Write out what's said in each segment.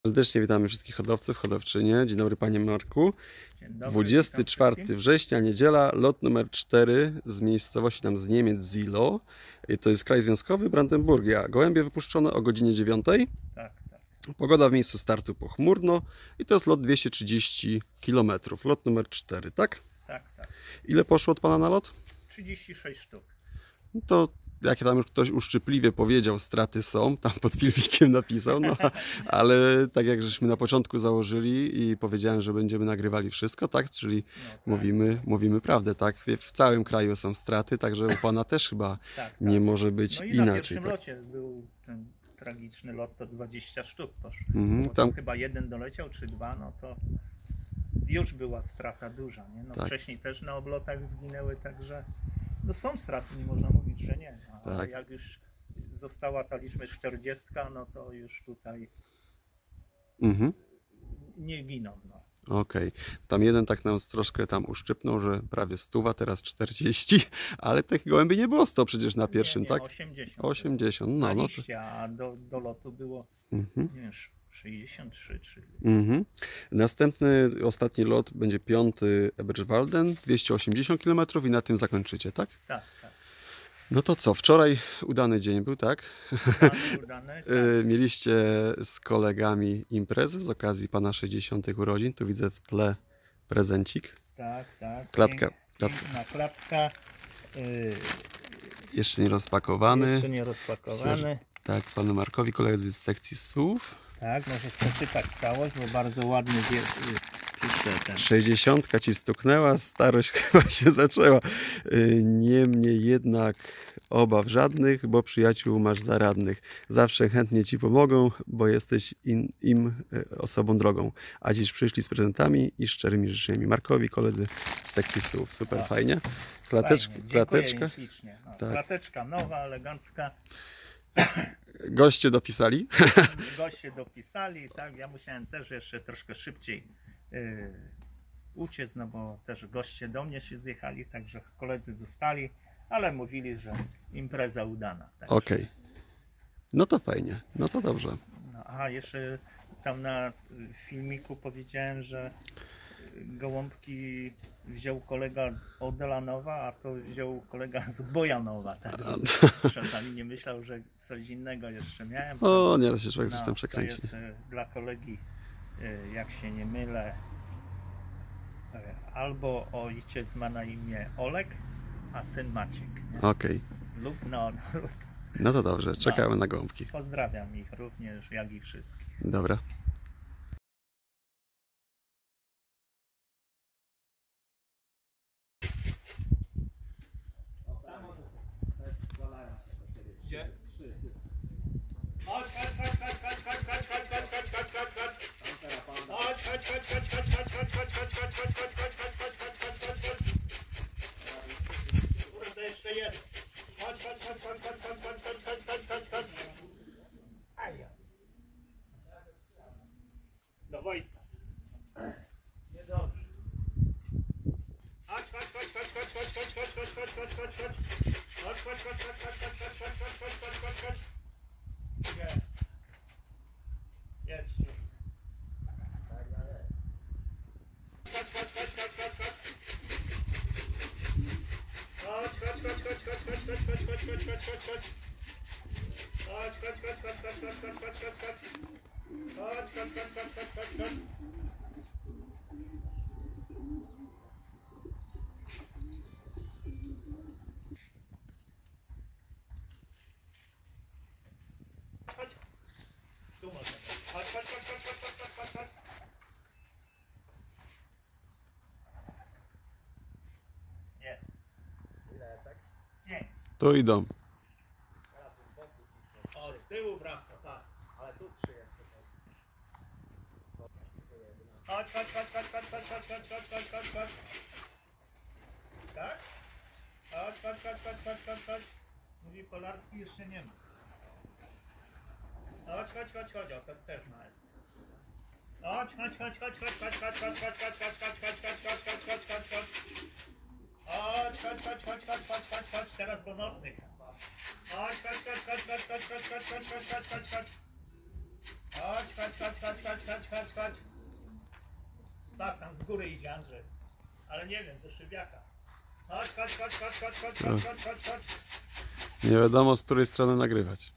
Serdecznie witamy wszystkich hodowców, hodowczynie. Dzień dobry panie Marku. Dzień dobry, 24 września, niedziela, lot numer 4 z miejscowości z Niemiec, Zilo. To jest kraj związkowy, Brandenburgia. Gołębie wypuszczone o godzinie 9. Tak. Pogoda w miejscu startu pochmurno i to jest lot 230 km. Lot numer 4, tak? Tak. Ile poszło od pana na lot? 36 sztuk. No to jak tam już ktoś uszczypliwie powiedział, straty są, tam pod filmikiem napisał, no, ale tak jak żeśmy na początku założyli i powiedziałem, że będziemy nagrywali wszystko, tak? Czyli Tak. mówimy prawdę, tak? W całym kraju są straty, także u pana też chyba nie może być no i inaczej. Na pierwszym tak? locie był ten tragiczny lot, to 20 sztuk poszło. Tam chyba jeden doleciał, czy dwa, no to już była strata duża, nie? No tak. Wcześniej też na oblotach zginęły, także no są straty, nie można mówić, że nie. Ale Tak. jak już została ta liczba 40, no to już tutaj nie giną. No. Okej. Tam jeden tak nas troszkę tam uszczypnął, że prawie 100, teraz 40, ale tych gołębi nie było 100 przecież na pierwszym, nie, tak? 80. 80, no. No to... a do lotu było nie wiem, 63 czy... Następny, ostatni lot będzie 5 Eberswalden, 280 km i na tym zakończycie, tak? Tak. No to co, wczoraj udany dzień był, tak? Udane, tak. Mieliście z kolegami imprezę z okazji pana 60 urodzin, tu widzę w tle prezencik. Tak. Klatka. Piękna klatka. Jeszcze nie rozpakowany. Jeszcze nie rozpakowany. Tak, panu Markowi, koledzy z sekcji SUV. Tak, może przeczytać całość, bo bardzo ładny ten. 60 ci stuknęła, starość chyba się zaczęła. Niemniej jednak obaw żadnych, bo przyjaciół masz zaradnych. Zawsze chętnie ci pomogą, bo jesteś im osobą drogą. A dziś przyszli z prezentami i szczerymi życzeniami. Markowi, koledzy z sekcji SUV. Super fajnie. Klateczka. Ślicznie. No, tak. Klateczka nowa, elegancka. Goście dopisali. Goście dopisali, tak. Ja musiałem też jeszcze troszkę szybciej uciec, no bo też goście do mnie się zjechali, także koledzy zostali, ale mówili, że impreza udana. Okej. No to fajnie, no to dobrze. No, a jeszcze tam na filmiku powiedziałem, że gołąbki wziął kolega z Odelanowa, a to wziął kolega z Bojanowa. Tak? Czasami nie myślał, że coś innego jeszcze miałem. O, nieraz się człowiek coś tam To przekręci. jest dla kolegi, jak się nie mylę, albo ojciec ma na imię Olek, a syn Maciek. Okej. Lub No to dobrze, czekamy na gołąbki. Pozdrawiam ich również, jak i wszystkich. Dobra. Gdzie? Kurde, jeszcze jest. Chodź. Do wojska. Niedobrze. Chodź. Gdzie? Jest. Jest. Nie. Tu idą. O, z tyłu wraca, tak. Ale tu trzy jeszcze. Chodź. Tak? Chodź. Mówi Polarski, jeszcze nie ma. Chodź. O, to też ma jest. Chodź. Chodź. Teraz do nocnych. Chodź. Chodź. Tak, tam z góry idzie Andrzej. Ale nie wiem, do szybiaka. Chodź. Nie wiadomo, z której strony nagrywać.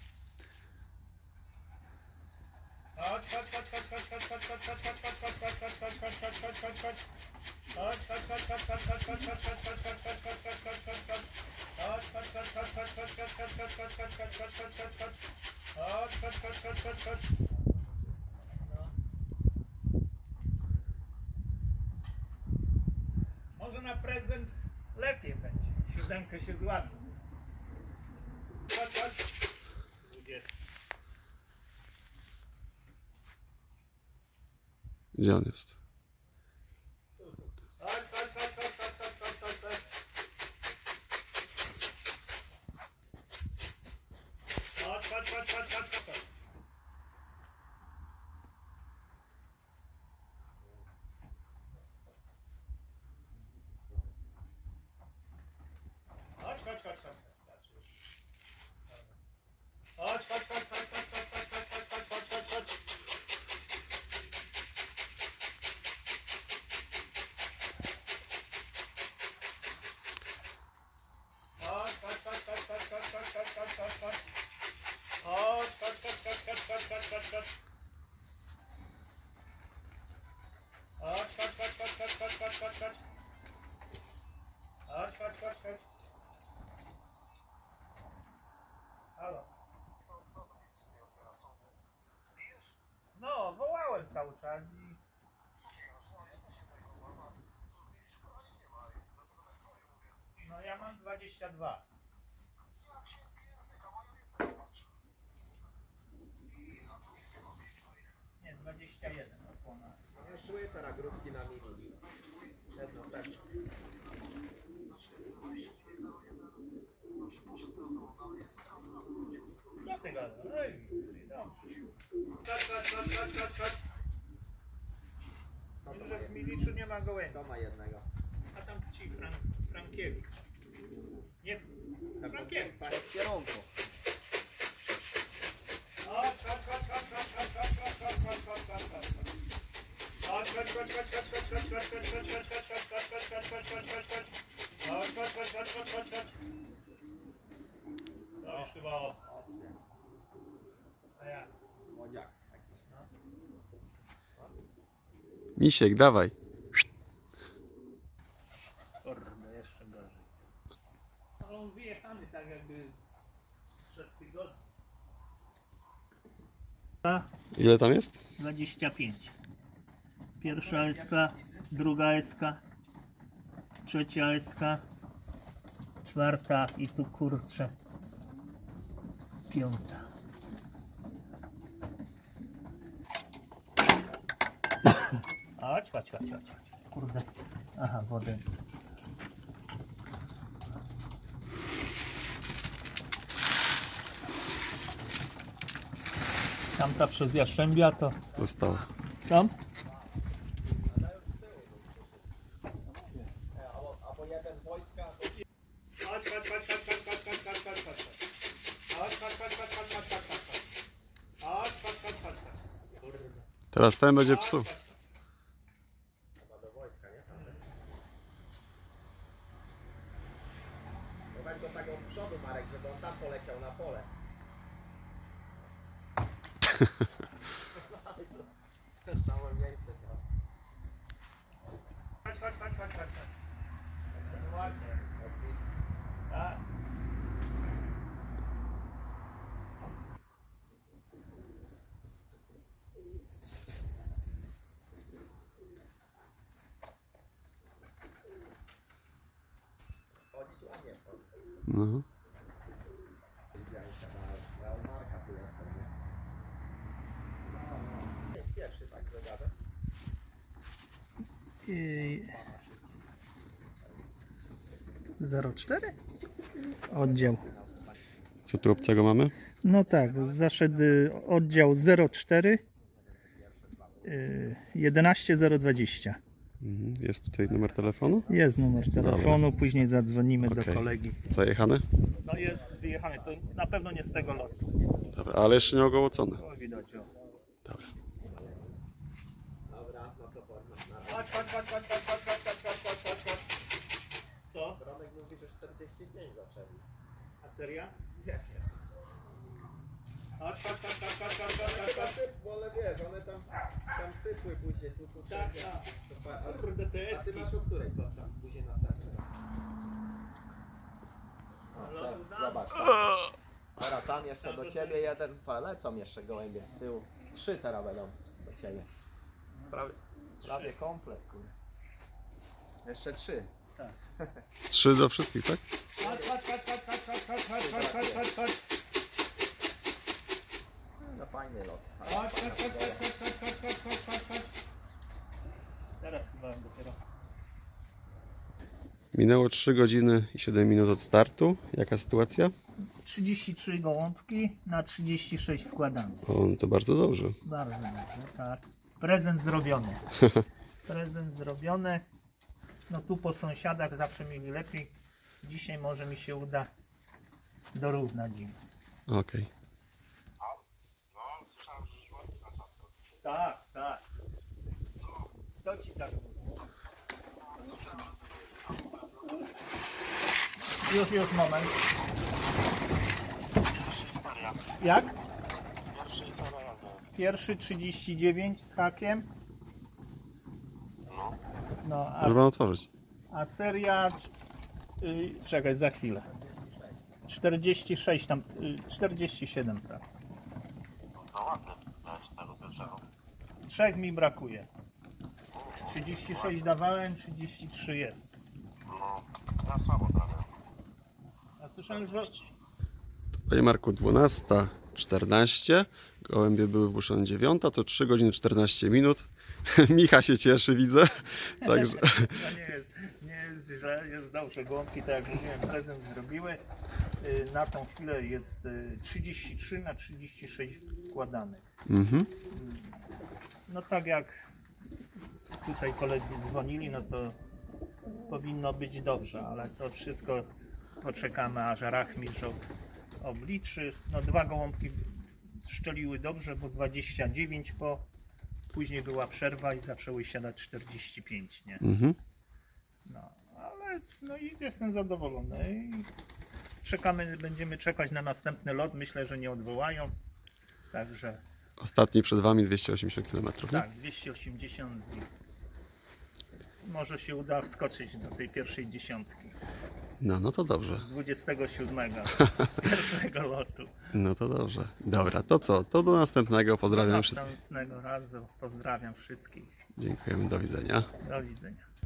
Może na prezent lepiej będzie. 7 się złapie. Chodź. 20. Gdzie on jest? Chodź. Halo. No, wołałem cały czas i... No ja mam 22. Nie, 21 osłona. Nie czuję te nagrówki na mini. Jedno też. Co ty gadasz? Ej, dobrze. Chodź. Wiem, że w Miliczu nie ma gołębi. To ma jednego. A tam ci Frankiewicz. Nie, Frankiewicz. Panie w kierunku. To już chyba obcy. A jak? Młodziak. Misiek, dawaj. Kurde, jeszcze gorzej. Ale on wyjechany tak jakby sprzed tygodnia. Ile tam jest? 25. Pierwsza SK, druga SK, trzecia SK, czwarta i tu kurczę piąta. Chodź. Kurde. Aha, wodę. Tamta przez Jaszczębia to... Zostało. Tam? Albo jeden Wojtka. Teraz ten będzie psu. Chyba do Wojtka, nie? No weź go tak od przodu, Marek, żeby on tam poleciał na pole. Samo miejsce miał. Chodź. Ładnie. Tak. Chodzić ładnie. No. Widziałem się na Marka tu jestem, nie? Jest pierwszy, tak, zagadam. 04? Oddział. Co tu obcego mamy? No tak, zaszedł oddział 04 11020. Jest tutaj numer telefonu? Jest numer telefonu, później zadzwonimy do Okej. kolegi. Zajechane? No jest wyjechany, to na pewno nie z tego lotu. Dobra, ale jeszcze nie ogołocone. O, widać, o. Dobra. Dobra, no to na Chodź. Co? Bronek mówi, że 45 zaczęli. A seria? Nie wiem. Chodź. Bo one wiesz, one tam sypły później, tu Tak, wszędzie. tak. To pa- Kurde, te A ty eski. masz o której to tam później następne? Zobacz. Teraz tam jeszcze do ciebie jeden, lecą jeszcze gołębie z tyłu. 3 teraz będą do ciebie. Prawie komplet, kurde. Jeszcze 3. Tak. 3 do wszystkich, tak? Chodź. No fajny lot. Chodź. Teraz chyba dopiero. Minęło 3 godziny i 7 minut od startu. Jaka sytuacja? 33 gołąbki na 36 wkładamy. O, no to bardzo dobrze. Bardzo dobrze, tak. Prezent zrobiony. Prezent zrobiony. No tu po sąsiadach zawsze mieli lepiej. Dzisiaj może mi się uda dorównać im. Okej. No, słyszałem, że żywotnie na czasku. Tak. Kto ci tak mówi? Już moment. Seria. Jak? Pierwszy seria. Pierwszy 39 z hakiem. No. No, Może pan otworzyć. a seria... czekaj, za chwilę. 46 tam... 47 tak. No ładny. Dałeś tego pierwszego. 3 mi brakuje. 36 dawałem, 33 jest. No, ja słabo trafiam. A słyszałem, że... Panie Marku, 12:14. Gołębie były wpuszczone 9, to 3 godziny 14 minut. Micha się cieszy, widzę. Także No nie jest źle, jest dobrze. Gołąbki, tak jak mówiłem, prezent zrobiły. Na tą chwilę jest 33 na 36 wkładanych. No tak jak tutaj koledzy dzwonili, no to powinno być dobrze, ale to wszystko poczekamy, aż Rachmistrz obliczy. No 2 gołąbki szczeliły dobrze, bo 29 później była przerwa i zaczęły siadać 45, nie? No, ale no i jestem zadowolony i czekamy, będziemy czekać na następny lot, myślę, że nie odwołają, także ostatni przed wami 280 km. tak, 280 i może się uda wskoczyć do tej pierwszej dziesiątki No to dobrze. z 27 pierwszego lotu. No to dobrze. Dobra, to co? To do następnego. Pozdrawiam Do wszystkich. następnego razu pozdrawiam wszystkich. Dziękujemy, do widzenia. Do widzenia.